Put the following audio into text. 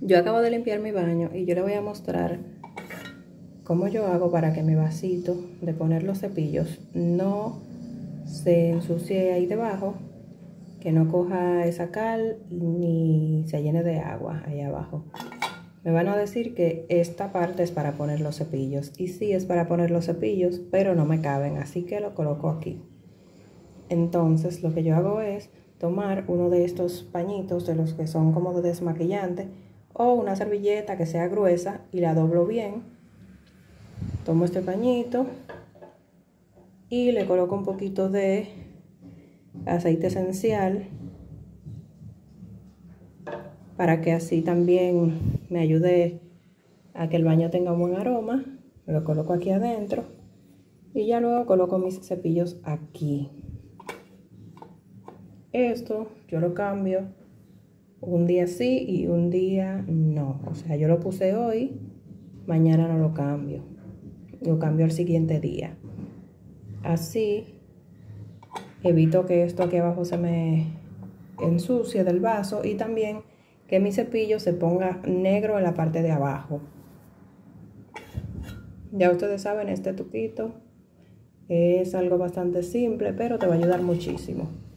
Yo acabo de limpiar mi baño y yo le voy a mostrar cómo yo hago para que mi vasito de poner los cepillos no se ensucie ahí debajo, que no coja esa cal ni se llene de agua ahí abajo. Me van a decir que esta parte es para poner los cepillos, y sí es para poner los cepillos, pero no me caben, así que lo coloco aquí. Entonces lo que yo hago es tomar uno de estos pañitos, de los que son como de desmaquillante, o una servilleta que sea gruesa, y la doblo bien. Tomo este pañito y le coloco un poquito de aceite esencial para que así también me ayude a que el baño tenga un buen aroma. Lo coloco aquí adentro y ya luego coloco mis cepillos aquí. Esto yo lo cambio un día sí y un día no. O sea, yo lo puse hoy, mañana no lo cambio. Lo cambio al siguiente día. Así evito que esto aquí abajo se me ensucie del vaso, y también que mi cepillo se ponga negro en la parte de abajo. Ya ustedes saben, este truquito es algo bastante simple, pero te va a ayudar muchísimo.